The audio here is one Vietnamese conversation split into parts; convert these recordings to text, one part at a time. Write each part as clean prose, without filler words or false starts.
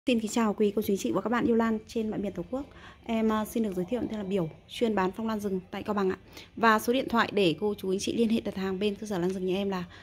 Xin kính chào quý cô chú anh chị và các bạn yêu lan trên mọi miền Tổ quốc. Em xin được giới thiệu tên là Biểu, chuyên bán phong lan rừng tại Cao Bằng ạ. Và số điện thoại để cô chú anh chị liên hệ đặt hàng bên cơ sở lan rừng nhà em là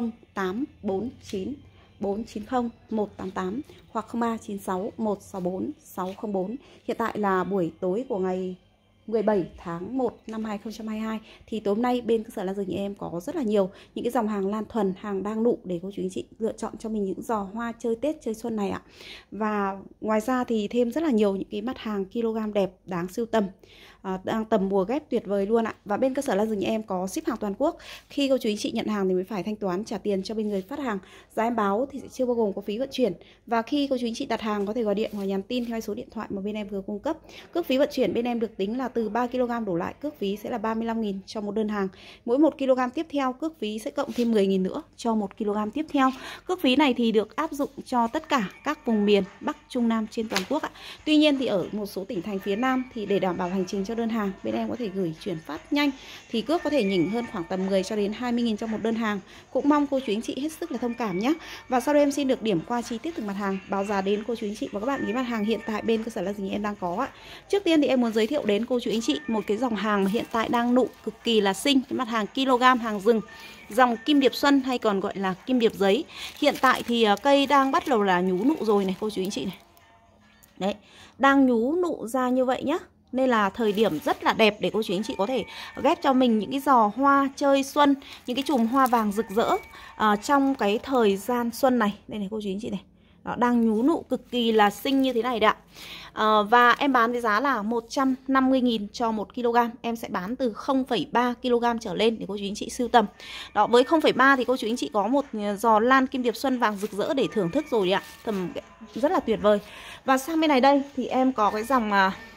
0849 490 188 hoặc 0396 164 604. Hiện tại là buổi tối của ngày 17 tháng 1 năm 2022 thì tối hôm nay bên cơ sở lan rừng nhà em có rất là nhiều những cái dòng hàng lan thuần, hàng đang nụ để cô chú anh chị lựa chọn cho mình những giò hoa chơi Tết, chơi xuân này ạ. Và ngoài ra thì thêm rất là nhiều những cái mặt hàng kg đẹp đáng sưu tầm, đang tầm mùa ghép tuyệt vời luôn ạ. Và bên cơ sở lan rừng nhà em có ship hàng toàn quốc. Khi cô chú anh chị nhận hàng thì mới phải thanh toán trả tiền cho bên người phát hàng. Giá em báo thì sẽ chưa bao gồm có phí vận chuyển. Và khi cô chú anh chị đặt hàng có thể gọi điện hoặc nhắn tin theo số điện thoại mà bên em vừa cung cấp. Cước phí vận chuyển bên em được tính là từ 3 kg đổ lại, cước phí sẽ là 35.000 cho một đơn hàng. Mỗi 1 kg tiếp theo cước phí sẽ cộng thêm 10.000 nữa cho 1 kg tiếp theo. Cước phí này thì được áp dụng cho tất cả các vùng miền Bắc, Trung, Nam trên toàn quốc ạ. Tuy nhiên thì ở một số tỉnh thành phía Nam thì để đảm bảo hành trình cho đơn hàng, bên em có thể gửi chuyển phát nhanh thì cước có thể nhỉnh hơn khoảng tầm 10 cho đến 20.000 cho một đơn hàng. Cũng mong cô chú anh chị hết sức là thông cảm nhé. Và sau đây em xin được điểm qua chi tiết từng mặt hàng, báo giá đến cô chú anh chị và các bạn cái mặt hàng hiện tại bên cơ sở lan rừng em đang có ạ. Trước tiên thì em muốn giới thiệu đến cô chú anh chị một cái dòng hàng mà hiện tại đang nụ cực kỳ là xinh, cái mặt hàng kg hàng rừng, dòng kim điệp xuân hay còn gọi là kim điệp giấy. Hiện tại thì cây đang bắt đầu là nhú nụ rồi này cô chú anh chị này. Đấy, đang nhú nụ ra như vậy nhá. Nên là thời điểm rất là đẹp để cô chú anh chị có thể ghép cho mình những cái giò hoa chơi xuân, những cái chùm hoa vàng rực rỡ trong cái thời gian xuân này. Đây này cô chú anh chị này. Đó, đang nhú nụ cực kỳ là xinh như thế này đấy ạ. Và em bán với giá là 150.000 cho 1 kg. Em sẽ bán từ 0,3 kg trở lên để cô chú anh chị sưu tầm. Đó, với 0,3 thì cô chú anh chị có một giò lan kim điệp xuân vàng rực rỡ để thưởng thức rồi đấy ạ. Tầm rất là tuyệt vời. Và sang bên này đây thì em có cái dòng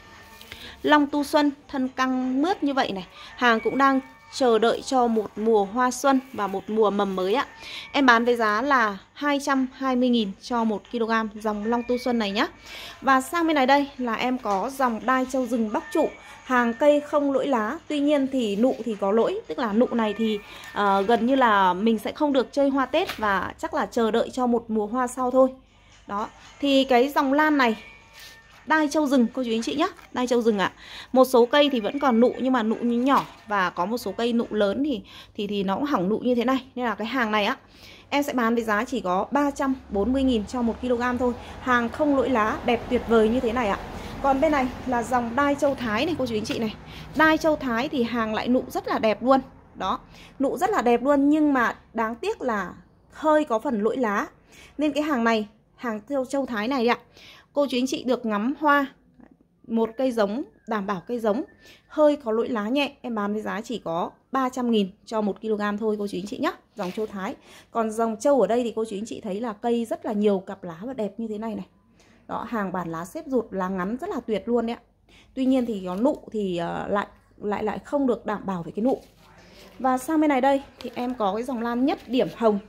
long tu xuân thân căng mướt như vậy này. Hàng cũng đang chờ đợi cho một mùa hoa xuân và một mùa mầm mới ạ. Em bán với giá là 220.000 cho 1 kg dòng long tu xuân này nhá. Và sang bên này đây là em có dòng đai châu rừng bóc trụ, hàng cây không lỗi lá. Tuy nhiên thì nụ thì có lỗi, tức là nụ này thì gần như là mình sẽ không được chơi hoa Tết và chắc là chờ đợi cho một mùa hoa sau thôi. Đó, thì cái dòng lan này đai châu rừng cô chú anh chị nhé, đai châu rừng ạ. Một số cây thì vẫn còn nụ nhưng mà nụ nhỏ, và có một số cây nụ lớn thì nó cũng hỏng nụ như thế này. Nên là cái hàng này á em sẽ bán với giá chỉ có 340.000 cho 1 kg thôi. Hàng không lỗi lá, đẹp tuyệt vời như thế này ạ. Còn bên này là dòng đai châu Thái này cô chú anh chị này. Đai châu Thái thì hàng lại nụ rất là đẹp luôn. Đó, nụ rất là đẹp luôn nhưng mà đáng tiếc là hơi có phần lỗi lá. Nên cái hàng này, hàng châu Thái này ạ, cô chú anh chị được ngắm hoa một cây giống, đảm bảo cây giống, hơi có lỗi lá nhẹ. Em bán với giá chỉ có 300.000 cho 1 kg thôi cô chú anh chị nhé, dòng châu Thái. Còn dòng châu ở đây thì cô chú anh chị thấy là cây rất là nhiều cặp lá và đẹp như thế này này. Đó, hàng bản lá xếp rụt, lá ngắn rất là tuyệt luôn đấy ạ. Tuy nhiên thì có nụ thì lại không được đảm bảo về cái nụ. Và sang bên này đây thì em có cái dòng lan nhất điểm hồng.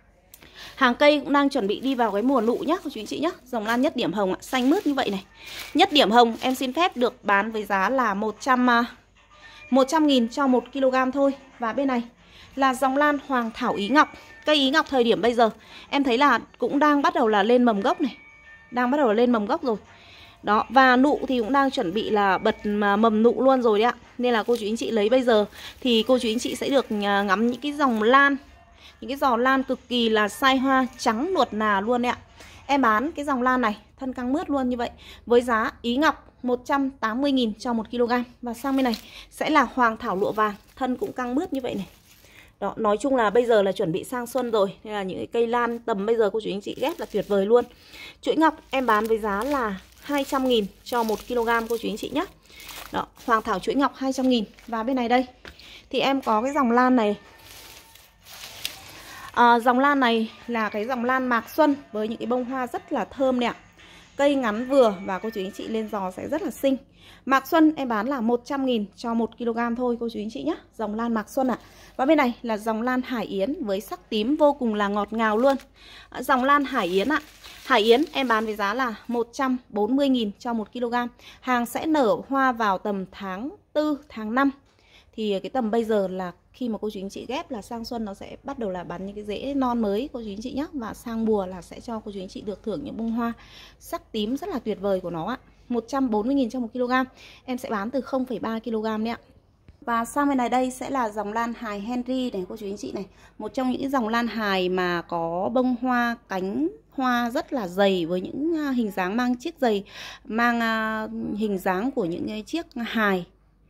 Hàng cây cũng đang chuẩn bị đi vào cái mùa nụ nhá cô chú anh chị nhá. Dòng lan nhất điểm hồng ạ, xanh mướt như vậy này. Nhất điểm hồng em xin phép được bán với giá là 100.000 cho 1 kg thôi. Và bên này là dòng lan hoàng thảo ý ngọc. Cây ý ngọc thời điểm bây giờ em thấy là cũng đang bắt đầu là lên mầm gốc này. Đang bắt đầu là lên mầm gốc rồi. Đó, và nụ thì cũng đang chuẩn bị là bật mầm nụ luôn rồi đấy ạ. Nên là cô chú anh chị lấy bây giờ thì cô chú anh chị sẽ được ngắm những cái dòng lan, những cái giò lan cực kỳ là sai hoa, trắng nuột nà luôn đấy ạ. Em bán cái dòng lan này thân căng mướt luôn như vậy với giá ý ngọc 180.000 cho 1 kg. Và sang bên này sẽ là hoàng thảo lụa vàng, thân cũng căng mướt như vậy này. Đó, nói chung là bây giờ là chuẩn bị sang xuân rồi, nên là những cái cây lan tầm bây giờ cô chú anh chị ghép là tuyệt vời luôn. Chuỗi ngọc em bán với giá là 200.000 cho 1 kg cô chú anh chị nhé. Đó, hoàng thảo chuỗi ngọc 200.000. Và bên này đây thì em có cái dòng lan này. Dòng lan này là cái dòng lan mạc xuân với những cái bông hoa rất là thơm nè ạ. Cây ngắn vừa và cô chú anh chị lên giò sẽ rất là xinh. Mạc xuân em bán là 100.000 cho 1 kg thôi cô chú anh chị nhé. Dòng lan mạc xuân ạ. Và bên này là dòng lan hải yến với sắc tím vô cùng là ngọt ngào luôn. Dòng lan hải yến ạ. Hải yến em bán với giá là 140.000 cho 1 kg. Hàng sẽ nở hoa vào tầm tháng 4, tháng 5. Thì cái tầm bây giờ là khi mà cô chú anh chị ghép là sang xuân nó sẽ bắt đầu là bắn những cái rễ non mới cô chú anh chị nhé. Và sang mùa là sẽ cho cô chú anh chị được thưởng những bông hoa sắc tím rất là tuyệt vời của nó ạ. 140.000 cho 1 kg. Em sẽ bán từ 0,3 kg đấy ạ. Và sang bên này đây sẽ là dòng lan hài Henry này cô chú anh chị này. Một trong những dòng lan hài mà có bông hoa, cánh hoa rất là dày với những hình dáng mang chiếc giày, mang hình dáng của những cái chiếc hài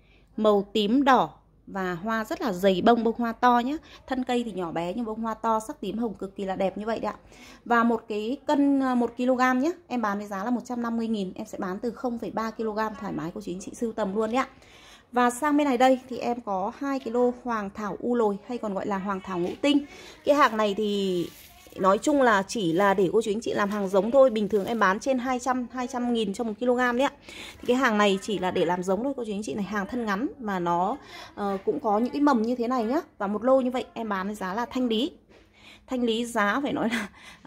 màu tím đỏ và hoa rất là dày bông hoa to nhé. Thân cây thì nhỏ bé nhưng bông hoa to sắc tím hồng cực kỳ là đẹp như vậy đấy ạ. Và một cái cân 1 kg nhé, em bán với giá là 150.000, em sẽ bán từ 0,3 kg thoải mái cô chú anh chị sưu tầm luôn đấy ạ. Và sang bên này đây thì em có 2 kg hoàng thảo u lồi hay còn gọi là hoàng thảo ngũ tinh. Cái hàng này thì nói chung là chỉ là để cô chú anh chị làm hàng giống thôi. Bình thường em bán trên 200.000 cho 1 kg đấy ạ. Thì cái hàng này chỉ là để làm giống thôi cô chú anh chị này. Hàng thân ngắn mà nó cũng có những cái mầm như thế này nhá. Và một lô như vậy em bán với giá là thanh lý. Thanh lý giá phải nói là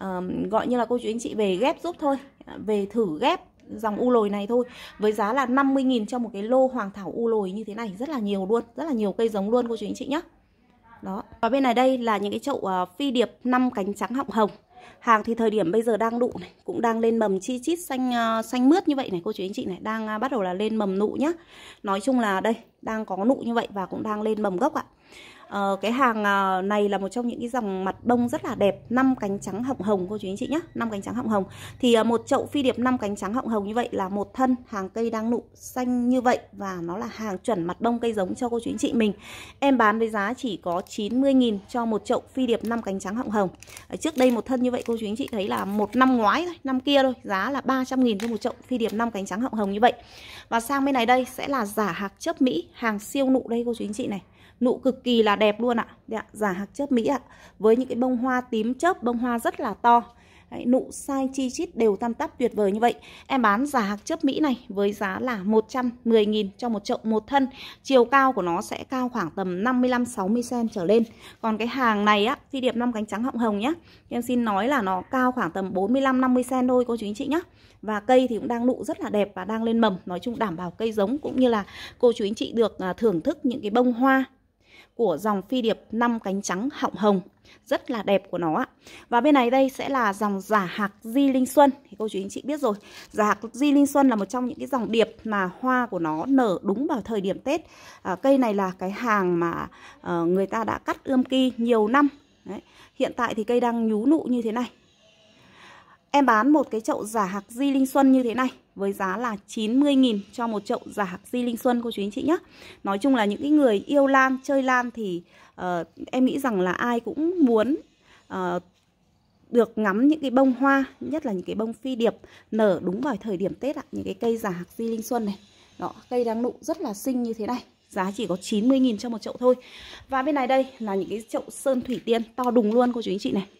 gọi như là cô chú anh chị về ghép giúp thôi. Về thử ghép dòng u lồi này thôi. Với giá là 50.000 cho một cái lô hoàng thảo u lồi như thế này. Rất là nhiều luôn. Rất là nhiều cây giống luôn cô chú anh chị nhé. Đó. Và bên này đây là những cái chậu phi điệp 5 cánh trắng họng hồng. Hàng thì thời điểm bây giờ đang nụ này, cũng đang lên mầm chi chít xanh mướt như vậy này cô chú anh chị này, đang bắt đầu là lên mầm nụ nhá. Nói chung là đây đang có nụ như vậy và cũng đang lên mầm gốc ạ. Cái hàng này là một trong những cái dòng mặt bông rất là đẹp, 5 cánh trắng họng hồng cô chú anh chị nhé, 5 cánh trắng họng hồng. Thì một chậu phi điệp 5 cánh trắng họng hồng như vậy là một thân, hàng cây đang nụ xanh như vậy và nó là hàng chuẩn mặt bông cây giống cho cô chú anh chị mình. Em bán với giá chỉ có 90.000 cho một chậu phi điệp 5 cánh trắng họng hồng. Trước đây một thân như vậy cô chú anh chị thấy là một năm ngoái thôi, năm kia thôi, giá là 300.000 cho một chậu phi điệp 5 cánh trắng họng hồng như vậy. Và sang bên này đây sẽ là giả hạc chớp Mỹ, hàng siêu nụ đây cô chú anh chị này. Nụ cực kỳ là đẹp luôn ạ. Giả hạc chớp Mỹ ạ. Với những cái bông hoa tím chớp, bông hoa rất là to. Đấy, nụ size chi chít đều tăm tắp tuyệt vời như vậy. Em bán giả hạc chớp Mỹ này với giá là 110.000 cho một chậu một thân. Chiều cao của nó sẽ cao khoảng tầm 55-60 cm trở lên. Còn cái hàng này á, phi điệp 5 cánh trắng họng hồng nhá, em xin nói là nó cao khoảng tầm 45-50 cm thôi cô chú anh chị nhá. Và cây thì cũng đang nụ rất là đẹp và đang lên mầm. Nói chung đảm bảo cây giống cũng như là cô chú anh chị được thưởng thức những cái bông hoa của dòng phi điệp 5 cánh trắng họng hồng rất là đẹp của nó ạ. Và bên này đây sẽ là dòng giả hạc Di Linh Xuân. Thì cô chú anh chị biết rồi, giả hạc Di Linh Xuân là một trong những cái dòng điệp mà hoa của nó nở đúng vào thời điểm Tết. Cây này là cái hàng mà người ta đã cắt ươm ki nhiều năm. Đấy. Hiện tại thì cây đang nhú nụ như thế này. Em bán một cái chậu giả hạc Di Linh Xuân như thế này với giá là 90.000 cho một chậu giả hạc Di Linh Xuân cô chú anh chị nhé. Nói chung là những cái người yêu lan, chơi lan thì em nghĩ rằng là ai cũng muốn được ngắm những cái bông hoa, nhất là những cái bông phi điệp nở đúng vào thời điểm Tết ạ. Những cái cây giả hạc Di Linh Xuân này. Đó, cây đang nụ rất là xinh như thế này. Giá chỉ có 90.000 cho một chậu thôi. Và bên này đây là những cái chậu sơn thủy tiên to đùng luôn cô chú anh chị này.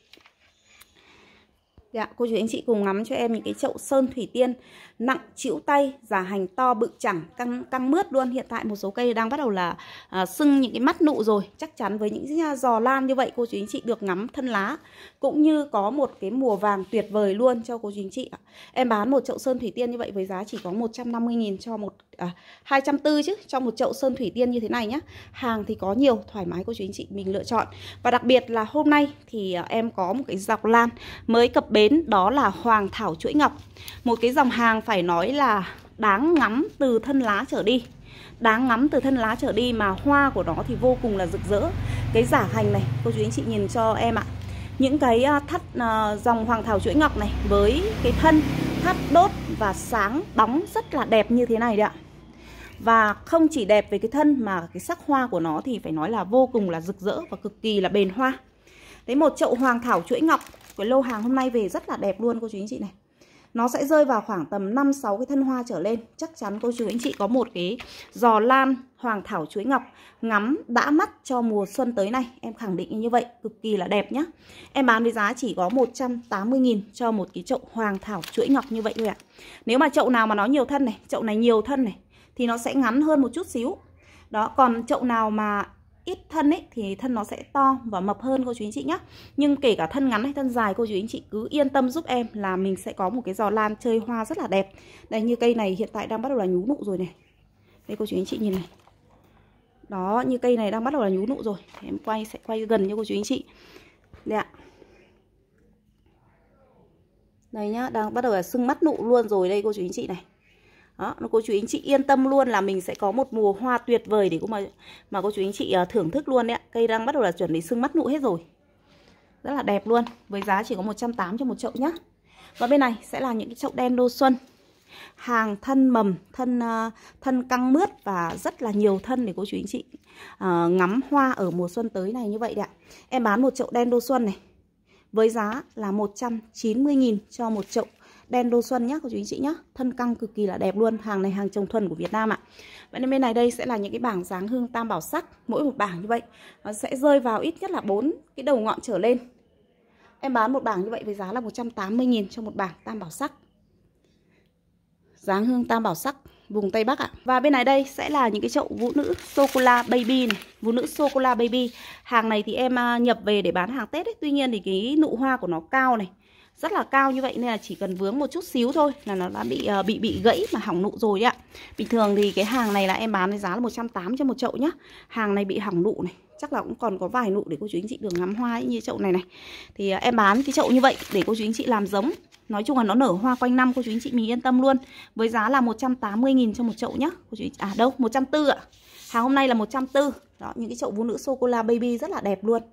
Dạ, cô chú anh chị cùng ngắm cho em những cái chậu sơn thủy tiên nặng chịu tay, giả hành to bự chẳng, căng mướt luôn. Hiện tại một số cây đang bắt đầu là sưng những cái mắt nụ rồi. Chắc chắn với những giò lan như vậy cô chú anh chị được ngắm thân lá cũng như có một cái mùa vàng tuyệt vời luôn cho cô chú anh chị ạ. Em bán một chậu sơn thủy tiên như vậy với giá chỉ có 150.000 cho một 240 chứ cho một chậu sơn thủy tiên như thế này nhá. Hàng thì có nhiều, thoải mái cô chú anh chị mình lựa chọn. Và đặc biệt là hôm nay thì em có một cái dọc lan mới cập bến, đó là hoàng thảo chuỗi ngọc. Một cái dòng hàng phải nói là đáng ngắm từ thân lá trở đi. Đáng ngắm từ thân lá trở đi mà hoa của nó thì vô cùng là rực rỡ. Cái giả hành này, cô chú anh chị nhìn cho em ạ. Những cái thắt dòng hoàng thảo chuỗi ngọc này với cái thân thắt đốt và sáng bóng rất là đẹp như thế này đấy ạ. Và không chỉ đẹp về cái thân mà cái sắc hoa của nó thì phải nói là vô cùng là rực rỡ và cực kỳ là bền hoa. Đấy, một chậu hoàng thảo chuỗi ngọc, cái lô hàng hôm nay về rất là đẹp luôn cô chú anh chị này. Nó sẽ rơi vào khoảng tầm 5-6 cái thân hoa trở lên. Chắc chắn cô chú anh chị có một cái giò lan hoàng thảo chuỗi ngọc ngắm đã mắt cho mùa xuân tới này. Em khẳng định như vậy, cực kỳ là đẹp nhá. Em bán với giá chỉ có 180.000 cho một cái chậu hoàng thảo chuỗi ngọc như vậy thôi ạ. Nếu mà chậu nào mà nó nhiều thân này, chậu này nhiều thân này thì nó sẽ ngắn hơn một chút xíu. Đó, còn chậu nào mà ít thân ấy thì thân nó sẽ to và mập hơn cô chú anh chị nhé. Nhưng kể cả thân ngắn hay thân dài, cô chú anh chị cứ yên tâm giúp em là mình sẽ có một cái giò lan chơi hoa rất là đẹp. Đây, như cây này hiện tại đang bắt đầu là nhú nụ rồi này. Đây cô chú anh chị nhìn này. Đó, như cây này đang bắt đầu là nhú nụ rồi. Em sẽ quay gần cho cô chú anh chị. Đây ạ. Đây nhá, đang bắt đầu là sưng mắt nụ luôn rồi đây cô chú anh chị này. Đó, cô chú anh chị yên tâm luôn là mình sẽ có một mùa hoa tuyệt vời để mà cô chú anh chị thưởng thức luôn đấy ạ. Cây đang bắt đầu là chuẩn bị sưng mắt nụ hết rồi. Rất là đẹp luôn, với giá chỉ có 180 cho một chậu nhá. Và bên này sẽ là những cái chậu đen đô xuân. Hàng thân mầm, thân căng mướt và rất là nhiều thân để cô chú anh chị ngắm hoa ở mùa xuân tới này như vậy đấy ạ. Em bán một chậu đen đô xuân này với giá là 190.000 cho một chậu đen đô xuân nhá cô chú anh chị nhá. Thân căng cực kỳ là đẹp luôn, hàng này hàng trồng thuần của Việt Nam ạ. Vậy nên bên này đây sẽ là những cái bảng dáng hương tam bảo sắc, mỗi một bảng như vậy nó sẽ rơi vào ít nhất là 4 cái đầu ngọn trở lên. Em bán một bảng như vậy với giá là 180.000 cho một bảng tam bảo sắc. Dáng hương tam bảo sắc vùng Tây Bắc ạ. Và bên này đây sẽ là những cái chậu vũ nữ sô-cô-la baby này, vũ nữ sô-cô-la baby. Hàng này thì em nhập về để bán hàng Tết ấy. Tuy nhiên thì cái nụ hoa của nó cao này, rất là cao như vậy nên là chỉ cần vướng một chút xíu thôi là nó đã bị gãy mà hỏng nụ rồi đấy ạ. Bình thường thì cái hàng này là em bán với giá là 180 cho một chậu nhá. Hàng này bị hỏng nụ này, chắc là cũng còn có vài nụ để cô chú anh chị được ngắm hoa như chậu này này. Thì em bán cái chậu như vậy để cô chú anh chị làm giống. Nói chung là nó nở hoa quanh năm, cô chú anh chị mình yên tâm luôn. Với giá là 180.000 cho một chậu nhá. Cô chú anh chị, đâu 140 ạ. Hàng hôm nay là 140. Đó, những cái chậu vũ nữ sô-cô-la baby rất là đẹp luôn.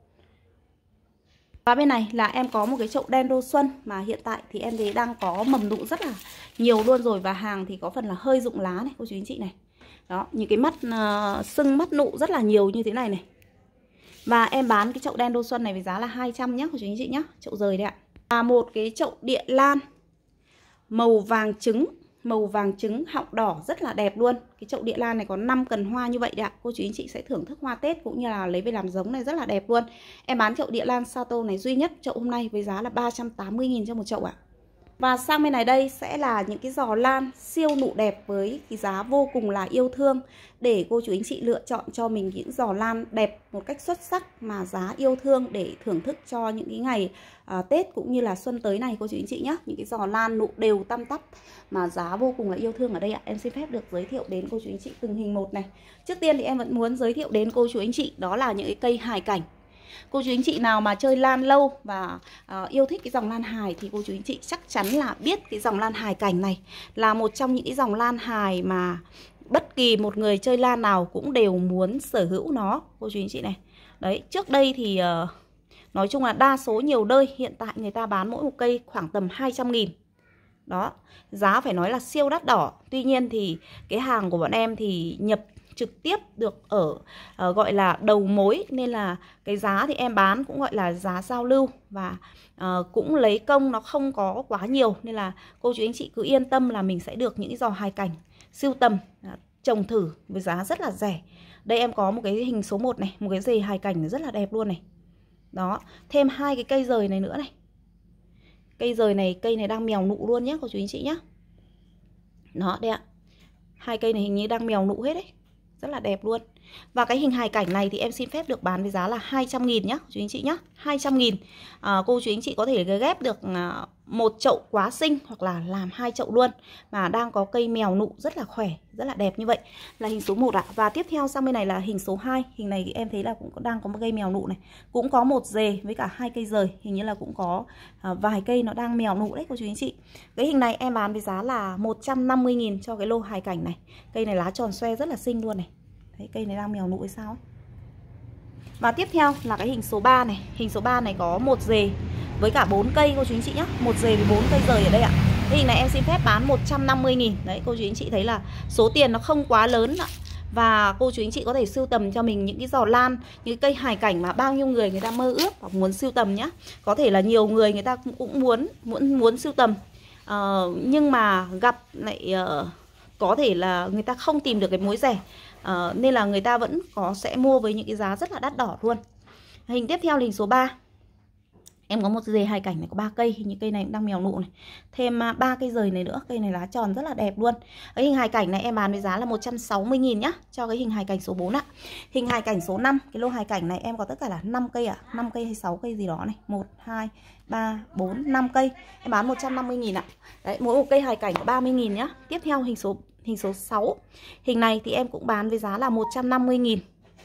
Và bên này là em có một cái chậu đen đô xuân mà hiện tại thì em thấy đang có mầm nụ rất là nhiều luôn rồi. Và hàng thì có phần là hơi rụng lá này cô chú anh chị này. Đó, những cái mắt sưng mắt nụ rất là nhiều như thế này này. Và em bán cái chậu đen đô xuân này với giá là 200 nhá cô chú anh chị nhá. Chậu rời đấy ạ. Và một cái chậu địa lan màu vàng trứng họng đỏ rất là đẹp luôn. Cái chậu địa lan này có 5 cần hoa như vậy đấy ạ. Cô chú anh chị sẽ thưởng thức hoa Tết cũng như là lấy về làm giống này rất là đẹp luôn. Em bán chậu địa lan Sato này duy nhất chậu hôm nay với giá là 380.000 cho một chậu ạ. Và sang bên này đây sẽ là những cái giò lan siêu nụ đẹp với cái giá vô cùng là yêu thương. Để cô chú anh chị lựa chọn cho mình những giò lan đẹp một cách xuất sắc mà giá yêu thương để thưởng thức cho những cái ngày Tết cũng như là xuân tới này cô chú anh chị nhé. Những cái giò lan nụ đều tăm tắp mà giá vô cùng là yêu thương ở đây ạ. Em xin phép được giới thiệu đến cô chú anh chị từng hình một này. Trước tiên thì em vẫn muốn giới thiệu đến cô chú anh chị đó là những cái cây hài cảnh. Cô chú anh chị nào mà chơi lan lâu và yêu thích cái dòng lan hài thì cô chú anh chị chắc chắn là biết cái dòng lan hài cảnh này là một trong những cái dòng lan hài mà bất kỳ một người chơi lan nào cũng đều muốn sở hữu nó cô chú anh chị này. Đấy, trước đây thì nói chung là đa số nhiều nơi hiện tại người ta bán mỗi một cây khoảng tầm 200.000. Đó, giá phải nói là siêu đắt đỏ. Tuy nhiên thì cái hàng của bọn em thì nhập trực tiếp được ở gọi là đầu mối nên là cái giá thì em bán cũng gọi là giá giao lưu và cũng lấy công nó không có quá nhiều nên là cô chú anh chị cứ yên tâm là mình sẽ được những cái giò hài cảnh sưu tầm trồng thử với giá rất là rẻ. Đây em có một cái hình số 1 này, một cái dề hài cảnh rất là đẹp luôn này. Đó, thêm hai cái cây rời này nữa này. Cây này đang mèo nụ luôn nhé cô chú anh chị nhé. Đó, đây ạ. Hai cây này hình như đang mèo nụ hết đấy. Rất là đẹp luôn. Và cái hình hài cảnh này thì em xin phép được bán với giá là 200.000 nhá chú anh chị nhá. 200.000. Cô chú anh chị có thể ghép được một chậu quá xinh hoặc là làm 2 chậu luôn mà đang có cây mèo nụ rất là khỏe, rất là đẹp như vậy. Là hình số 1 ạ. Và tiếp theo sang bên này là hình số 2. Hình này thì em thấy là cũng đang có một cây mèo nụ này. Cũng có một dề với cả 2 cây rời. Hình như là cũng có vài cây nó đang mèo nụ đấy cô chú anh chị. Cái hình này em bán với giá là 150.000 cho cái lô hài cảnh này. Cây này lá tròn xoe rất là xinh luôn này. Thấy cây này đang mèo nụ hay sao ấy. Và tiếp theo là cái hình số 3 này. Hình số 3 này có một dề với cả 4 cây cô chú anh chị nhé. Một dề với 4 cây rời ở đây ạ. Cái hình này em xin phép bán 150.000. Đấy cô chú anh chị thấy là số tiền nó không quá lớn ạ. Và cô chú anh chị có thể sưu tầm cho mình những cái giò lan, những cây hài cảnh mà bao nhiêu người người ta mơ ước hoặc muốn sưu tầm nhá. Có thể là nhiều người người ta cũng muốn sưu tầm nhưng mà gặp lại có thể là người ta không tìm được cái mối rẻ. Nên là người ta vẫn sẽ mua với những cái giá rất là đắt đỏ luôn. Hình tiếp theo là hình số 3. Em có một dề hài cảnh này có 3 cây, hình như cây này cũng đang mèo nụ này. Thêm 3 cây rời này nữa, cây này lá tròn rất là đẹp luôn. Cái hình hài cảnh này em bán với giá là 160.000 nhá, cho cái hình hài cảnh số 4 ạ. Hình hài cảnh số 5, cái lô hài cảnh này em có tất cả là 5 cây ạ, 5 cây hay 6 cây gì đó này. 1 2 3 4 5 cây. Em bán 150.000 ạ. Đấy, mỗi một cây hài cảnh có 30.000 nhá. Tiếp theo hình số 6. Hình này thì em cũng bán với giá là 150.000.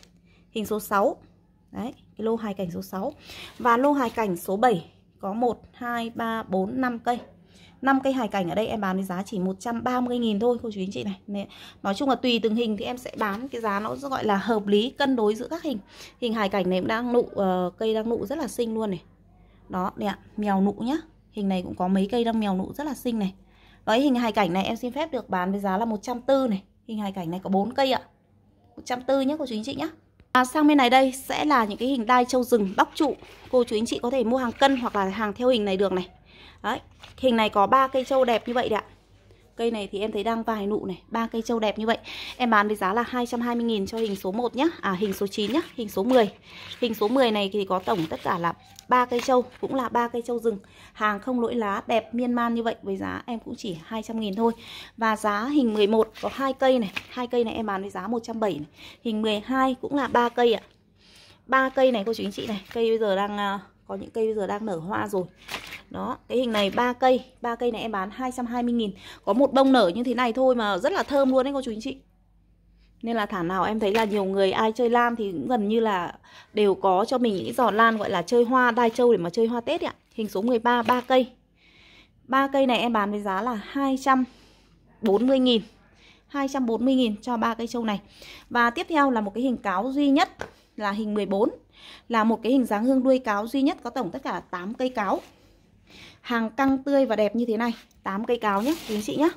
hình số 6. Đấy, cái lô hài cảnh số 6. Và lô hài cảnh số 7 có 1, 2, 3, 4, 5 cây. 5 cây hài cảnh ở đây em bán với giá chỉ 130.000 thôi cô chú anh chị này. Nói chung là tùy từng hình thì em sẽ bán cái giá nó gọi là hợp lý, cân đối giữa các hình. Hình hài cảnh này cũng đang nụ, cây đang nụ rất là xinh luôn này. Đó, đây ạ, mèo nụ nhá. Hình này cũng có mấy cây đang mèo nụ rất là xinh này. Đấy, hình hài cảnh này em xin phép được bán với giá là 140 này. Hình hài cảnh này có 4 cây ạ. 140 nhé cô chú anh chị nhé. Sang bên này đây sẽ là những cái hình đai trâu rừng bóc trụ. Cô chú anh chị có thể mua hàng cân hoặc là hàng theo hình này được này. Đấy, hình này có 3 cây trâu đẹp như vậy đấy ạ. Cây này thì em thấy đang vài nụ này, 3 cây trâu đẹp như vậy. Em bán với giá là 220.000 cho hình số 1 nhá. Hình số 9 nhá, hình số 10. Hình số 10 này thì có tổng tất cả là 3 cây trâu, cũng là 3 cây trâu rừng. Hàng không lỗi lá, đẹp miên man như vậy, với giá em cũng chỉ 200.000 thôi. Và giá hình 11 có 2 cây này, 2 cây này em bán với giá 170 này. Hình 12 cũng là 3 cây ạ. 3 cây này cô chú anh chị này, cây bây giờ đang có những cây bây giờ đang nở hoa rồi. Đó, cái hình này 3 cây này em bán 220.000. Có một bông nở như thế này thôi mà rất là thơm luôn đấy cô chú anh chị. Nên là thảo nào em thấy là nhiều người ai chơi lan thì cũng gần như là đều có cho mình những giò lan gọi là chơi hoa đai trâu để mà chơi hoa Tết ạ. Hình số 13 3 cây. 3 cây này em bán với giá là 240.000. 240.000 cho 3 cây trâu này. Và tiếp theo là một cái hình cáo duy nhất là hình 14. Là một cái hình dáng hương đuôi cáo duy nhất, có tổng tất cả 8 cây cáo. Hàng căng tươi và đẹp như thế này, 8 cây cáo nhé quý anh chị nhé.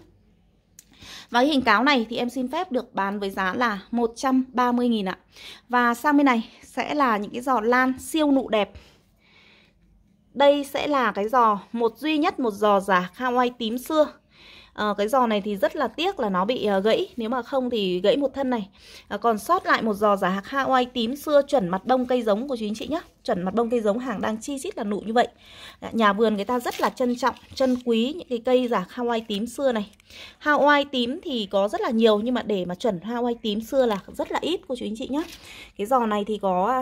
Và cái hình cáo này thì em xin phép được bán với giá là 130.000 ạ. Và sang bên này sẽ là những cái giò lan siêu nụ đẹp. Đây sẽ là cái giò duy nhất một giò giả Hawaii tím xưa. Cái giò này thì rất là tiếc là nó bị gãy, nếu mà không thì gãy một thân này. Còn sót lại một giò giả Hawaii tím xưa chuẩn mặt bông cây giống của chú anh chị nhé. Chuẩn mặt bông cây giống, hàng đang chi chít là nụ như vậy. Nhà vườn người ta rất là trân trọng, trân quý những cái cây giả Hawaii tím xưa này. Hawaii tím thì có rất là nhiều, nhưng mà để mà chuẩn Hawaii tím xưa là rất là ít cô chú anh chị nhé. Cái giò này thì có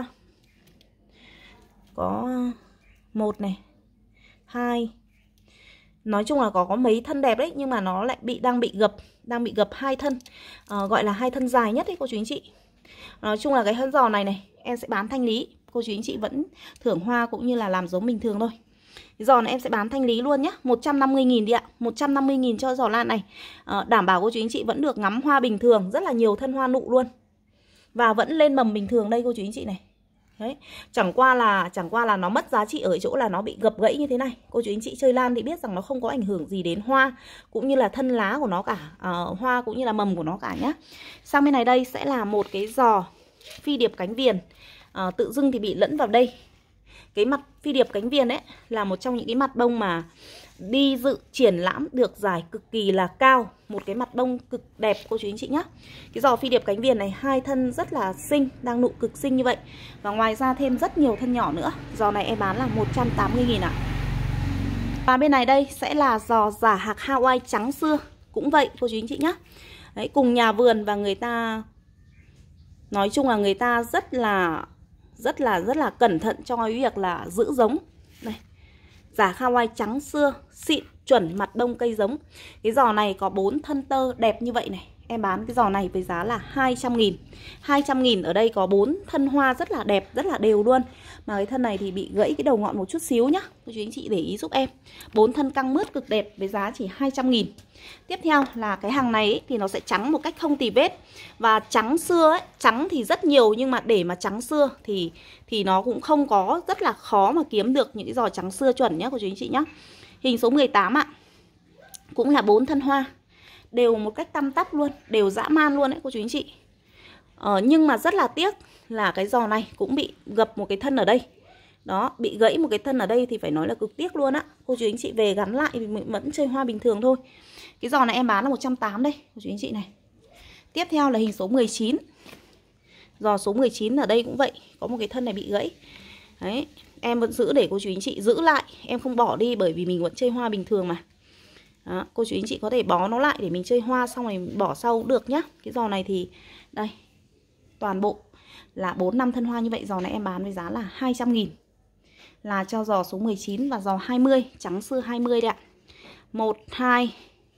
1 này, 2. Nói chung là có mấy thân đẹp đấy, nhưng mà nó lại đang bị gập 2 thân, gọi là 2 thân dài nhất đấy cô chú anh chị. Nói chung là cái thân giò này em sẽ bán thanh lý, cô chú anh chị vẫn thưởng hoa cũng như là làm giống bình thường thôi. Cái giò này em sẽ bán thanh lý luôn nhé, 150.000 đi ạ. 150.000 cho giò lan này. Đảm bảo cô chú anh chị vẫn được ngắm hoa bình thường, rất là nhiều thân hoa nụ luôn. Và vẫn lên mầm bình thường đây cô chú anh chị này. Đấy, chẳng qua là nó mất giá trị ở chỗ là nó bị gập gãy như thế này. Cô chú anh chị chơi lan thì biết rằng nó không có ảnh hưởng gì đến hoa cũng như là thân lá của nó cả, hoa cũng như là mầm của nó cả nhá. Sang bên này đây sẽ là một cái giò phi điệp cánh viền, tự dưng thì bị lẫn vào đây. Cái mặt phi điệp cánh viền ấy là một trong những cái mặt bông mà đi dự triển lãm được giải cực kỳ là cao. Một cái mặt bông cực đẹp cô chú anh chị nhé. Cái giò phi điệp cánh viền này 2 thân rất là xinh, đang nụ cực xinh như vậy. Và ngoài ra thêm rất nhiều thân nhỏ nữa. Giò này em bán là 180.000 ạ. Và bên này đây sẽ là giò giả hạc Hawaii trắng xưa. Cũng vậy cô chú anh chị nhé. Đấy, cùng nhà vườn và người ta, nói chung là người ta rất là cẩn thận trong cái việc là giữ giống. Đây, giả Hawaii trắng xưa, xịn, chuẩn mặt bông cây giống. Cái giò này có 4 thân tơ đẹp như vậy này. Em bán cái giò này với giá là 200.000. 200.000 ở đây có 4 thân hoa rất là đẹp, rất là đều luôn. Mà cái thân này thì bị gãy cái đầu ngọn một chút xíu nhá. Cô chú anh chị để ý giúp em. 4 thân căng mướt cực đẹp với giá chỉ 200.000. Tiếp theo là cái hàng này ấy, thì nó sẽ trắng một cách không tì vết. Và trắng xưa ấy, trắng thì rất nhiều, nhưng mà để mà trắng xưa thì nó cũng không có, rất là khó mà kiếm được những cái giò trắng xưa chuẩn nhá cô chú anh chị nhá. Hình số 18 ạ. Cũng là 4 thân hoa, đều một cách tăm tắp luôn, đều dã man luôn đấy cô chú anh chị. Nhưng mà rất là tiếc là cái giò này cũng bị gập một cái thân ở đây. Đó, bị gãy một cái thân ở đây thì phải nói là cực tiếc luôn á. Cô chú anh chị về gắn lại thì mình vẫn chơi hoa bình thường thôi. Cái giò này em bán là 180 đây cô chú anh chị này. Tiếp theo là hình số 19. Giò số 19 ở đây cũng vậy, có một cái thân này bị gãy. Đấy, em vẫn giữ để cô chú anh chị giữ lại, em không bỏ đi bởi vì mình vẫn chơi hoa bình thường mà. Đó, cô chú anh chị có thể bó nó lại để mình chơi hoa xong rồi bỏ sau cũng được nhá. Cái giò này thì đây, toàn bộ là 4-5 thân hoa như vậy. Giò này em bán với giá là 200.000. Là cho giò số 19 và giò 20, trắng xưa 20 đấy ạ. 1, 2,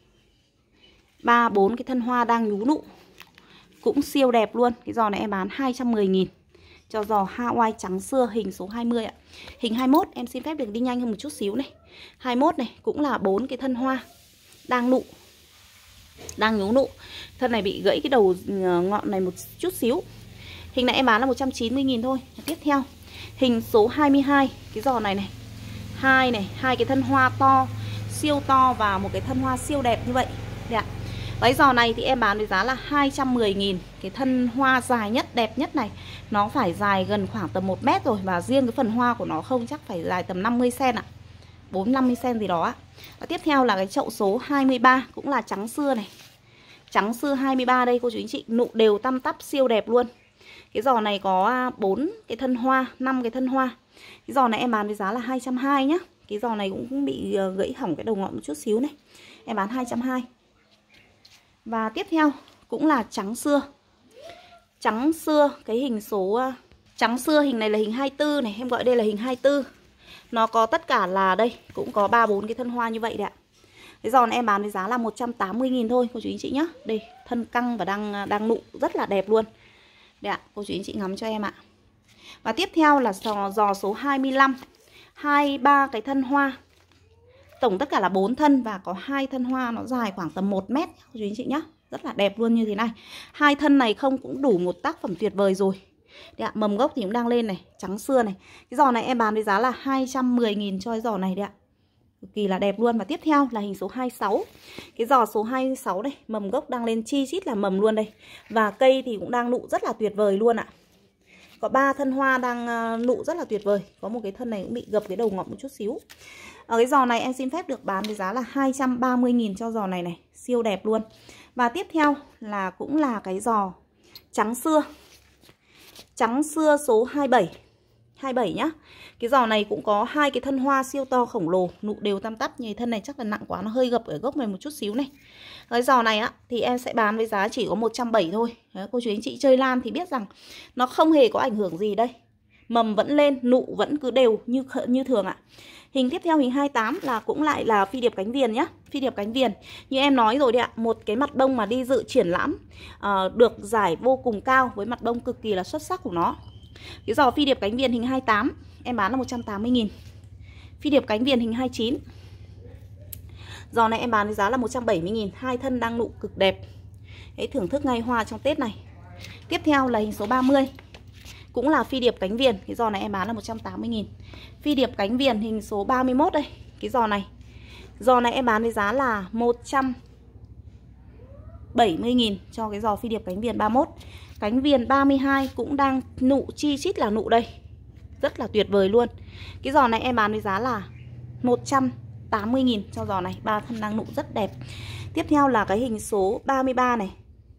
3, 4 cái thân hoa đang nhú nụ, cũng siêu đẹp luôn. Cái giò này em bán 210.000. cho giò Hawaii trắng xưa hình số 20 ạ. Hình 21 em xin phép được đi nhanh hơn một chút xíu này. 21 này cũng là 4 cái thân hoa đang nụ, đang nhú nụ. Thân này bị gãy cái đầu ngọn này một chút xíu. Hình này em bán là 190.000 thôi. Tiếp theo hình số 22, cái giò này này, hai cái thân hoa to, siêu to và một cái thân hoa siêu đẹp như vậy. Đấy ạ. Cái giò này thì em bán với giá là 210.000. Cái thân hoa dài nhất, đẹp nhất này, nó phải dài gần khoảng tầm 1 mét rồi. Và riêng cái phần hoa của nó không chắc phải dài tầm 50 cm ạ, 4-50 cm gì đó ạ. Và tiếp theo là cái chậu số 23, cũng là trắng xưa này. Trắng xưa 23 đây cô chú anh chị, nụ đều tăm tắp siêu đẹp luôn. Cái giò này có 4 cái thân hoa, 5 cái thân hoa. Cái giò này em bán với giá là 220 nhá. Cái giò này cũng bị gãy hỏng cái đầu ngọn một chút xíu này. Em bán 220. Và tiếp theo cũng là trắng xưa. Trắng xưa cái hình số trắng xưa hình này là hình 24 này, em gọi đây là hình 24. Nó có tất cả là đây, cũng có 3-4 cái thân hoa như vậy đấy ạ. Cái giò này em bán với giá là 180.000 thôi cô chú anh chị nhá. Đây, thân căng và đang nụ rất là đẹp luôn. Đây ạ, cô chú anh chị ngắm cho em ạ. Và tiếp theo là giò số 25. 23 cái thân hoa. Tổng tất cả là 4 thân và có 2 thân hoa nó dài khoảng tầm 1 mét cô chú anh chị nhá. Rất là đẹp luôn như thế này. 2 thân này không cũng đủ một tác phẩm tuyệt vời rồi. Đấy ạ, mầm gốc thì cũng đang lên này, trắng xưa này. Cái giò này em bán với giá là 210.000 cho cái giò này đấy ạ. Cực kỳ là đẹp luôn. Và tiếp theo là hình số 26. Cái giò số 26 đây, mầm gốc đang lên chi chít là mầm luôn đây. Và cây thì cũng đang nụ rất là tuyệt vời luôn ạ. Có 3 thân hoa đang nụ rất là tuyệt vời. Có một cái thân này cũng bị gập cái đầu ngọn một chút xíu. Ở cái giò này em xin phép được bán với giá là 230.000 cho giò này này, siêu đẹp luôn. Và tiếp theo là cũng là cái giò trắng xưa. Trắng xưa số 27. 27 nhá. Cái giò này cũng có 2 cái thân hoa siêu to khổng lồ, nụ đều tăm tắp. Như thân này chắc là nặng quá, nó hơi gập ở gốc này một chút xíu này. Cái giò này á thì em sẽ bán với giá chỉ có 170 thôi. Đấy, cô chú anh chị chơi lan thì biết rằng nó không hề có ảnh hưởng gì đây. Mầm vẫn lên, nụ vẫn cứ đều như thường ạ. Hình tiếp theo hình 28 là cũng lại là phi điệp cánh viền nhá. Phi điệp cánh viền như em nói rồi đấy ạ, một cái mặt bông mà đi dự triển lãm được giải vô cùng cao với mặt bông cực kỳ là xuất sắc của nó. Cái giò phi điệp cánh viền hình 28 em bán là 180.000. Phi điệp cánh viền hình 29, giò này em bán với giá là 170.000. 2 thân đang nụ cực đẹp. Đấy, thưởng thức ngay hoa trong Tết này. Tiếp theo là hình số 30, cũng là phi điệp cánh viền. Cái giò này em bán là 180.000. Phi điệp cánh viền hình số 31 đây. Cái giò này em bán với giá là 170.000 cho cái giò phi điệp cánh viền 31. Cánh viền 32 cũng đang nụ chi chít là nụ đây, rất là tuyệt vời luôn. Cái giò này em bán với giá là 180.000 cho giò này. 3 thân đang nụ rất đẹp. Tiếp theo là cái hình số 33 này.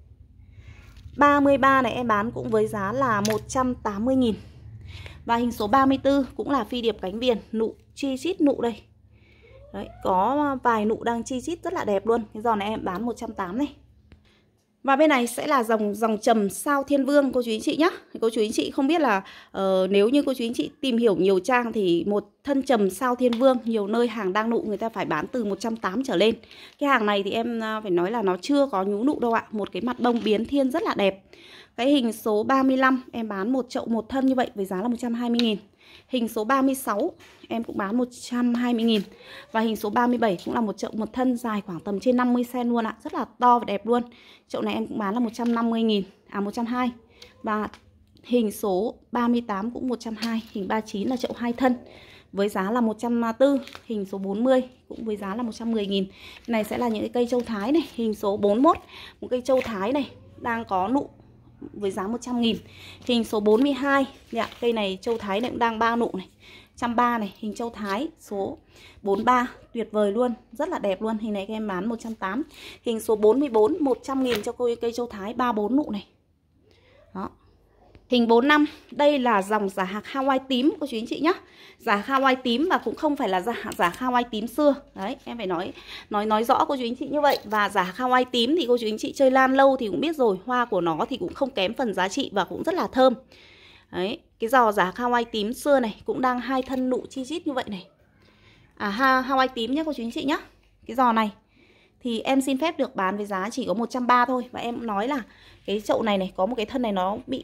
33 này em bán cũng với giá là 180.000. Và hình số 34 cũng là phi điệp cánh viền, nụ chi chít nụ đây. Đấy, có vài nụ đang chi chít rất là đẹp luôn. Cái giò này em bán 180 này. Và bên này sẽ là dòng trầm sao Thiên Vương cô chú anh chị nhé. Cô chú anh chị không biết là nếu như cô chú anh chị tìm hiểu nhiều trang thì một thân trầm sao Thiên Vương nhiều nơi hàng đang nụ người ta phải bán từ 180 trở lên. Cái hàng này thì em phải nói là nó chưa có nhú nụ đâu ạ. Một cái mặt bông biến thiên rất là đẹp. Cái hình số 35 em bán một chậu một thân như vậy với giá là 120.000. Hình số 36 em cũng bán 120.000. Và hình số 37 cũng là một chậu một thân dài khoảng tầm trên 50 cm luôn ạ. Rất là to và đẹp luôn. Chậu này em cũng bán là 150.000. 120. Và hình số 38 cũng 120. Hình 39 là chậu 2 thân với giá là 140. Hình số 40 cũng với giá là 110.000. Này sẽ là những cái cây châu Thái này. Hình số 41 một cây châu Thái này đang có nụ với giá 100.000. Hình số 42 dạ, cây này châu Thái này cũng đang 3 nụ này, 130 này. Hình châu Thái số 43 tuyệt vời luôn, rất là đẹp luôn. Hình này các em bán 180. Hình số 44 100.000 cho cây châu Thái 3-4 nụ này. Đó. Hình 45 đây là dòng giả hạc Hawaii tím cô chú anh chị nhá. Giả Hawaii tím và cũng không phải là giả Hawaii tím xưa. Đấy, em phải nói rõ cô chú anh chị như vậy. Và giả Hawaii tím thì cô chú anh chị chơi lan lâu thì cũng biết rồi, hoa của nó thì cũng không kém phần giá trị và cũng rất là thơm. Đấy, cái giò giả Hawaii tím xưa này cũng đang 2 thân nụ chi chít như vậy này. Hawaii tím nhá cô chú anh chị nhá. Cái giò này thì em xin phép được bán với giá chỉ có 130 thôi. Và em nói là cái chậu này này có một cái thân này nó bị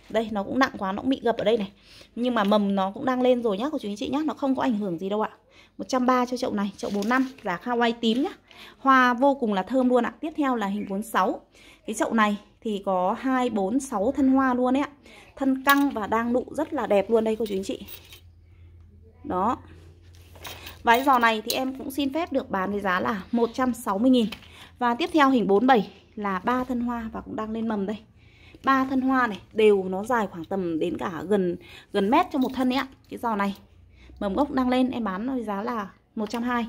Đây nó cũng nặng quá, nó cũng bị gập ở đây này. Nhưng mà mầm nó cũng đang lên rồi nhá cô chú anh chị nhá, nó không có ảnh hưởng gì đâu ạ. 130 cho chậu này, chậu 45, giá Hawaii tím nhá. Hoa vô cùng là thơm luôn ạ. Tiếp theo là hình 46. Cái chậu này thì có 2, 4, 6 thân hoa luôn ấy ạ. Thân căng và đang nụ rất là đẹp luôn đây cô chú anh chị. Đó. Và cái giò này thì em cũng xin phép được bán với giá là 160.000. Và tiếp theo hình 47 là 3 thân hoa và cũng đang lên mầm đây. 3 thân hoa này đều nó dài khoảng tầm đến cả gần mét cho một thân ấy ạ. Cái giò này mầm gốc đang lên, em bán với giá là 120.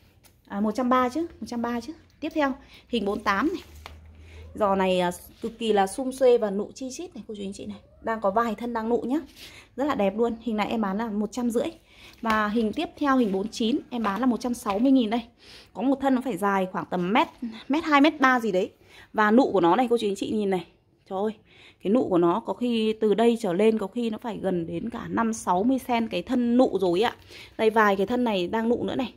130 chứ. Tiếp theo hình 48 này. Giò này cực kỳ là sum xuê và nụ chi chít này cô chú anh chị này. Đang có vài thân đang nụ nhá. Rất là đẹp luôn. Hình này em bán là 150. Và hình tiếp theo hình 49 em bán là 160.000 đây. Có một thân nó phải dài khoảng tầm mét 2, mét 3 gì đấy. Và nụ của nó này cô chú anh chị nhìn này. Trời ơi, cái nụ của nó có khi từ đây trở lên có khi nó phải gần đến cả 5-60 cm cái thân nụ rồi ạ. Đây vài cái thân này đang nụ nữa này.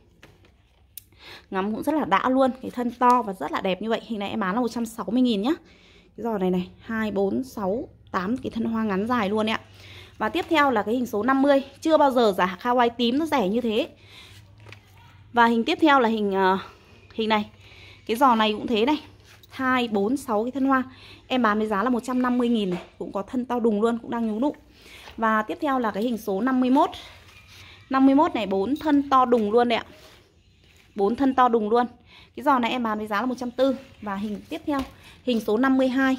Ngắm cũng rất là đã luôn. Cái thân to và rất là đẹp như vậy. Hình này em bán là 160.000 nhá. Cái giò này này 2, 4, 6, 8 cái thân hoa ngắn dài luôn ạ. Và tiếp theo là cái hình số 50. Chưa bao giờ giá Hawaii tím nó rẻ như thế. Và hình tiếp theo là hình này. Cái giò này cũng thế này. 2, 4, 6 cái thân hoa. Em bán với giá là 150.000 này. Cũng có thân to đùng luôn, cũng đang nhú nụ. Và tiếp theo là cái hình số 51. 51 này 4 thân to đùng luôn đấy ạ. 4 thân to đùng luôn. Cái giò này em bán với giá là 140. Và hình tiếp theo hình số 52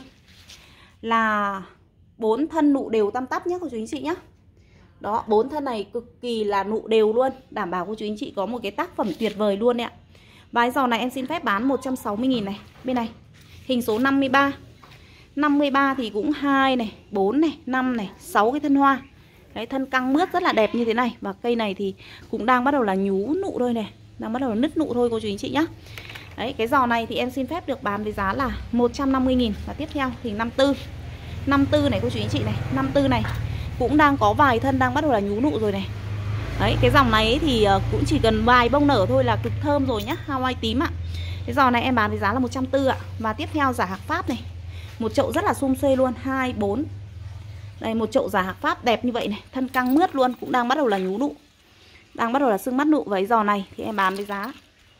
là 4 thân nụ đều tăm tắp nhé cô chú anh chị nhé. Đó, 4 thân này cực kỳ là nụ đều luôn. Đảm bảo cô chú anh chị có một cái tác phẩm tuyệt vời luôn đấy ạ. Và cái giò này em xin phép bán 160.000 này. Bên này hình số 53. 53 thì cũng 2 này, 4 này, 5 này, 6 cái thân hoa. Đấy, thân căng mướt rất là đẹp như thế này. Và cây này thì cũng đang bắt đầu là nhú nụ thôi này. Đang bắt đầu là nứt nụ thôi cô chú anh chị nhé. Đấy, cái giò này thì em xin phép được bán với giá là 150.000. Và tiếp theo hình 54. 54 này cô chú anh chị này. 54 này cũng đang có vài thân đang bắt đầu là nhú nụ rồi này. Đấy, cái dòng này thì cũng chỉ cần vài bông nở thôi là cực thơm rồi nhá. Hawaii tím ạ. Cái giò này em bán với giá là 140 ạ. Và tiếp theo giả hạc Pháp này. Một chậu rất là sum xuê luôn. 2, 4. Đây, một chậu giả hạc Pháp đẹp như vậy này. Thân căng mướt luôn, cũng đang bắt đầu là nhú nụ. Đang bắt đầu là sưng mắt nụ. Và cái giò này thì em bán với giá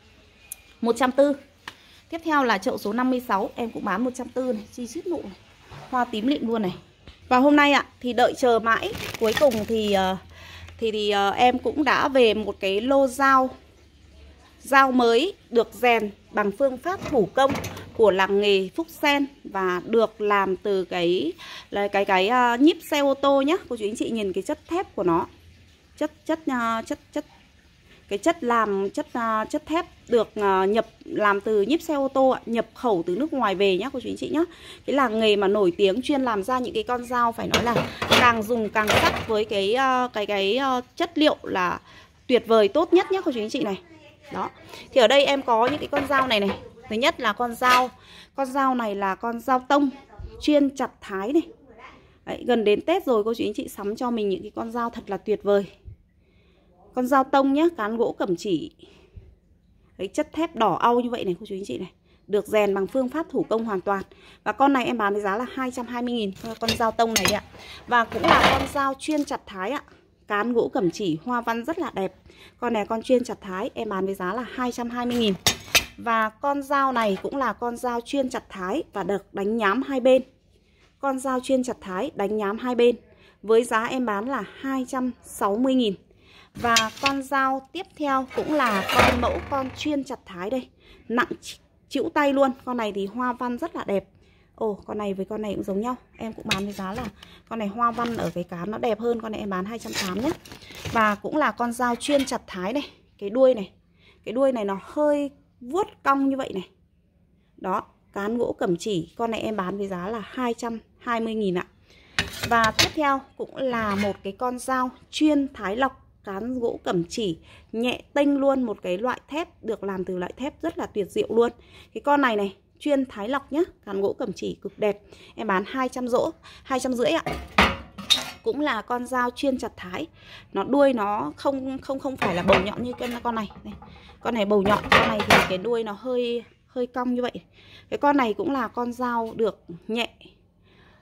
140. Tiếp theo là chậu số 56. Em cũng bán 140 này. Chi chít nụ này. Hoa tím lịm luôn này. Và hôm nay ạ thì đợi chờ mãi. Cuối cùng thì em cũng đã về một cái lô dao mới được rèn bằng phương pháp thủ công của làng nghề Phúc Sen và được làm từ cái nhíp xe ô tô nhá. Cô chú anh chị nhìn cái chất thép của nó. Chất thép được làm từ nhíp xe ô tô ạ, nhập khẩu từ nước ngoài về nhá cô chú anh chị nhá. Cái làng nghề mà nổi tiếng chuyên làm ra những cái con dao phải nói là càng dùng càng sắc với cái chất liệu là tuyệt vời tốt nhất nhá cô chú anh chị này. Đó. Thì ở đây em có những cái con dao này này. Thứ nhất là con dao này là con dao tông chuyên chặt thái này. Đấy, gần đến Tết rồi cô chú anh chị sắm cho mình những cái con dao thật là tuyệt vời. Con dao tông nhá, cán gỗ cẩm chỉ. Đấy, chất thép đỏ au như vậy này cô chú anh chị này. Được rèn bằng phương pháp thủ công hoàn toàn. Và con này em bán với giá là 220.000 con dao tông này ạ. Và cũng là con dao chuyên chặt thái ạ. Cán gỗ cẩm chỉ, hoa văn rất là đẹp. Con này con chuyên chặt thái, em bán với giá là 220.000. Và con dao này cũng là con dao chuyên chặt thái và được đánh nhám hai bên. Con dao chuyên chặt thái đánh nhám hai bên. Với giá em bán là 260.000. Và con dao tiếp theo cũng là con chuyên chặt thái đây. Nặng chịu tay luôn. Con này thì hoa văn rất là đẹp. Ồ, con này với con này cũng giống nhau. Em cũng bán với giá là con này hoa văn ở cái cán nó đẹp hơn. Con này em bán 280 nhé. Và cũng là con dao chuyên chặt thái này. Cái đuôi này. Cái đuôi này nó hơi vuốt cong như vậy này. Đó, cán gỗ cẩm chỉ. Con này em bán với giá là 220.000 ạ. Và tiếp theo cũng là một cái con dao chuyên thái lọc. Cán gỗ cẩm chỉ nhẹ tênh luôn. Một cái loại thép được làm từ loại thép rất là tuyệt diệu luôn. Cái con này này chuyên thái lọc nhá. Cán gỗ cẩm chỉ cực đẹp. Em bán 250 ạ. Cũng là con dao chuyên chặt thái. Nó đuôi nó không phải là bầu nhọn như con này. Con này bầu nhọn. Con này thì cái đuôi nó hơi cong như vậy. Cái con này cũng là con dao được nhẹ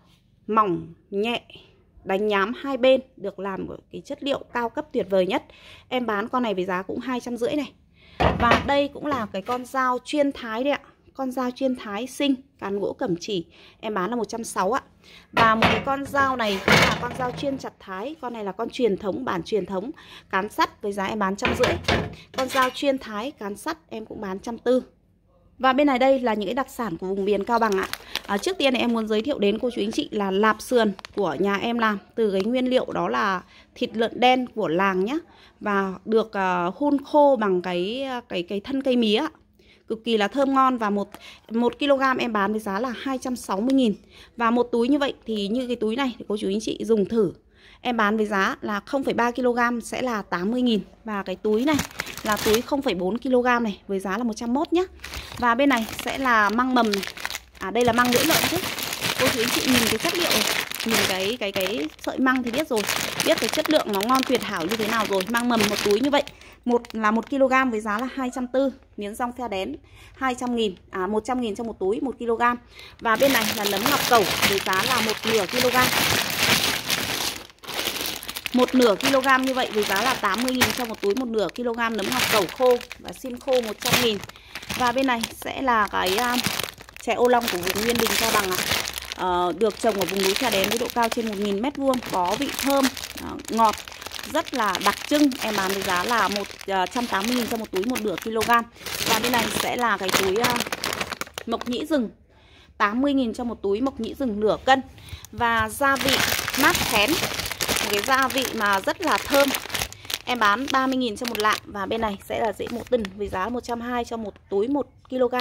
mỏng, nhẹ, đánh nhám hai bên, được làm với cái chất liệu cao cấp tuyệt vời nhất. Em bán con này với giá cũng 250 này. Và đây cũng là cái con dao chuyên thái đấy ạ. Con dao chuyên thái xinh, cán gỗ cẩm chỉ. Em bán là 160 ạ. Và một cái con dao này cũng là con dao chuyên chặt thái. Con này là con truyền thống, bản truyền thống, cán sắt, với giá em bán 150. Con dao chuyên thái, cán sắt em cũng bán 140. Và bên này đây là những cái đặc sản của vùng miền Cao Bằng ạ. Trước tiên thì em muốn giới thiệu đến cô chú anh chị là lạp sườn của nhà em làm từ cái nguyên liệu đó là thịt lợn đen của làng nhé. Và được hun khô bằng cái thân cây mía ạ. Cực kỳ là thơm ngon. Và 1 kg em bán với giá là 260.000. Và một túi như vậy thì như cái túi này thì cô chú anh chị dùng thử. Em bán với giá là 0,3 kg sẽ là 80.000. Và cái túi này là túi 0,4 kg này với giá là 101 nhé. Và bên này sẽ là măng mầm. Đây là măng lưỡi lợn chứ. Cô chú anh chị nhìn cái chất liệu, nhìn cái sợi măng thì biết rồi. Biết cái chất lượng nó ngon tuyệt hảo như thế nào rồi. Măng mầm một túi như vậy. Một là 1 kg với giá là 240. Miến rong phe đén 200.000, 100.000 cho một túi 1 kg. Và bên này là nấm ngọc cẩu với giá là 1/2 kg. 1/2 kg như vậy với giá là 80.000 cho một túi 1/2 kg nấm ngọc cẩu khô và sim khô 100.000. Và bên này sẽ là cái chè ô long của vùng Nguyên Bình Cao Bằng ạ. Được trồng ở vùng núi Phe Đén với độ cao trên 1.000 m², có vị thơm, ngọt, rất là đặc trưng. Em bán với giá là 180.000 cho một túi 1/2 kg. Và bên này sẽ là cái túi mộc nhĩ rừng 80.000 cho một túi mộc nhĩ rừng nửa cân. Và gia vị mát khén, một cái gia vị mà rất là thơm. Em bán 30.000 cho một lạng. Và bên này sẽ là rễ mộ tần với giá 120 cho một túi 1 kg.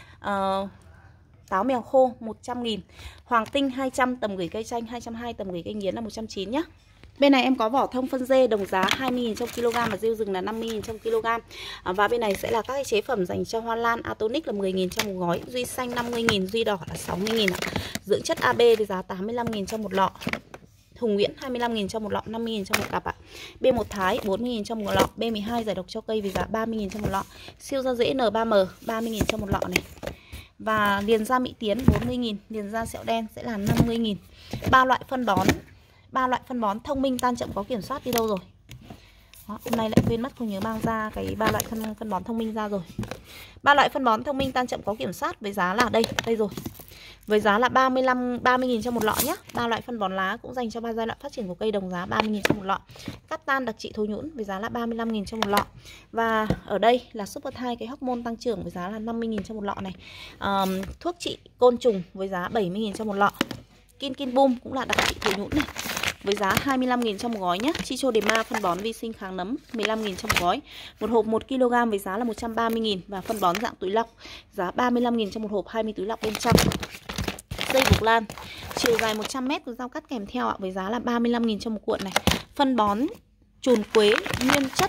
Táo mèo khô 100.000. Hoàng tinh 200, tầm gửi cây chanh 220, tầm gửi cây nghiến là 190 nhé. Bên này em có vỏ thông phân dê đồng giá 20.000 trong kg và rêu rừng là 50.000 trong kg. Và bên này sẽ là các cái chế phẩm dành cho hoa lan Atonic là 10.000 trong một gói, duy xanh 50.000, duy đỏ là 60.000 ạ. Dưỡng chất AB với giá 85.000 trong một lọ. Hùng Nguyễn 25.000 cho một lọ, 50.000 cho một cặp ạ. B1 Thái 40.000 cho một lọ, B12 giải độc cho cây với giá 30.000 cho một lọ. Siêu da dễ N3M 30.000 cho một lọ này. Và liền da Mỹ Tiến 40.000, liền da sẹo đen sẽ là 50.000. 3 loại phân bón thông minh tan chậm có kiểm soát đi đâu rồi? Đó, hôm nay lại quên mất không nhớ mang ra cái 3 loại phân bón thông minh ra rồi. 3 loại phân bón thông minh tan chậm có kiểm soát với giá là đây rồi. Với giá là 30.000 cho một lọ nhé. 3 loại phân bón lá cũng dành cho 3 giai đoạn phát triển của cây đồng giá 30.000 cho một lọ. Cắt tan đặc trị thối nhũn với giá là 35.000 cho một lọ. Và ở đây là Super Thai cái hormone tăng trưởng với giá là 50.000 cho một lọ này. Thuốc trị côn trùng với giá 70.000 cho một lọ. Kin Boom cũng là đặc trị thối nhũn này, với giá 25.000 cho một gói nhé. Chichodema phân bón vi sinh kháng nấm 15.000 cho một gói. Một hộp 1 kg với giá là 130.000. Và phân bón dạng túi lọc giá 35.000 cho một hộp 20 túi lọc bên trong. Dây buộc lan chiều dài 100 m với dao cắt kèm theo ạ, với giá là 35.000 cho một cuộn này. Phân bón chùn quế nguyên chất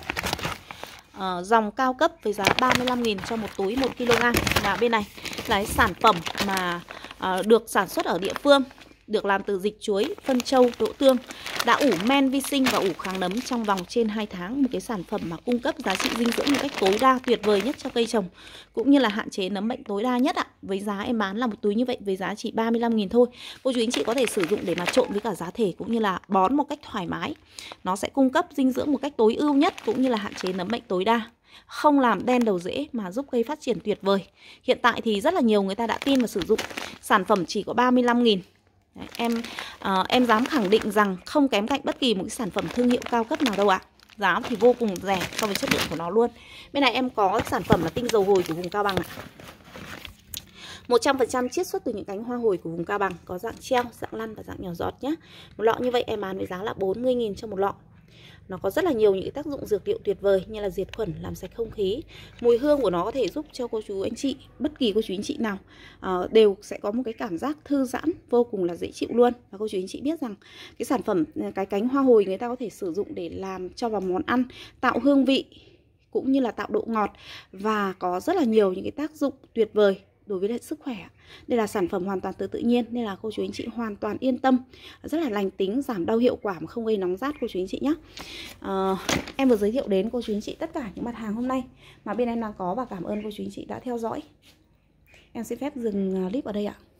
dòng cao cấp với giá 35.000 cho một túi 1 kg. Và bên này là cái sản phẩm mà được sản xuất ở địa phương, được làm từ dịch chuối, phân trâu, đỗ tương, đã ủ men vi sinh và ủ kháng nấm trong vòng trên 2 tháng. Một cái sản phẩm mà cung cấp giá trị dinh dưỡng một cách tối đa, tuyệt vời nhất cho cây trồng, cũng như là hạn chế nấm bệnh tối đa nhất ạ. Với giá em bán là một túi như vậy với giá chỉ 35.000 thôi. Cô chú anh chị có thể sử dụng để mà trộn với cả giá thể cũng như là bón một cách thoải mái. Nó sẽ cung cấp dinh dưỡng một cách tối ưu nhất cũng như là hạn chế nấm bệnh tối đa, không làm đen đầu rễ mà giúp cây phát triển tuyệt vời. Hiện tại thì rất là nhiều người ta đã tin và sử dụng. Sản phẩm chỉ có 35.000. Đấy, em dám khẳng định rằng không kém cạnh bất kỳ một cái sản phẩm thương hiệu cao cấp nào đâu ạ. Giá thì vô cùng rẻ so với chất lượng của nó luôn. Bên này em có sản phẩm là tinh dầu hồi của vùng Cao Bằng ạ. 100% chiết xuất từ những cánh hoa hồi của vùng Cao Bằng, có dạng treo, dạng lăn và dạng nhỏ giọt nhé. Một lọ như vậy em bán với giá là 40.000 cho một lọ. Nó có rất là nhiều những tác dụng dược liệu tuyệt vời như là diệt khuẩn, làm sạch không khí. Mùi hương của nó có thể giúp cho cô chú anh chị, bất kỳ cô chú anh chị nào đều sẽ có một cái cảm giác thư giãn vô cùng là dễ chịu luôn. Và cô chú anh chị biết rằng cái sản phẩm, cái cánh hoa hồi người ta có thể sử dụng để làm cho vào món ăn, tạo hương vị cũng như là tạo độ ngọt, và có rất là nhiều những cái tác dụng tuyệt vời đối với lại sức khỏe. Đây là sản phẩm hoàn toàn từ tự nhiên nên là cô chú anh chị hoàn toàn yên tâm, rất là lành tính, giảm đau hiệu quả mà không gây nóng rát cô chú anh chị nhé. Em vừa giới thiệu đến cô chú anh chị tất cả những mặt hàng hôm nay mà bên em đang có, và cảm ơn cô chú anh chị đã theo dõi. Em xin phép dừng clip ở đây ạ.